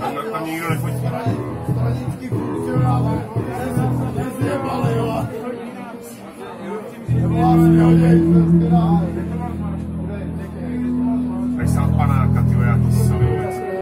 Tam nikdo nefotí. Stranický funkcionář, se zjebali, jo. Vlastně hodně.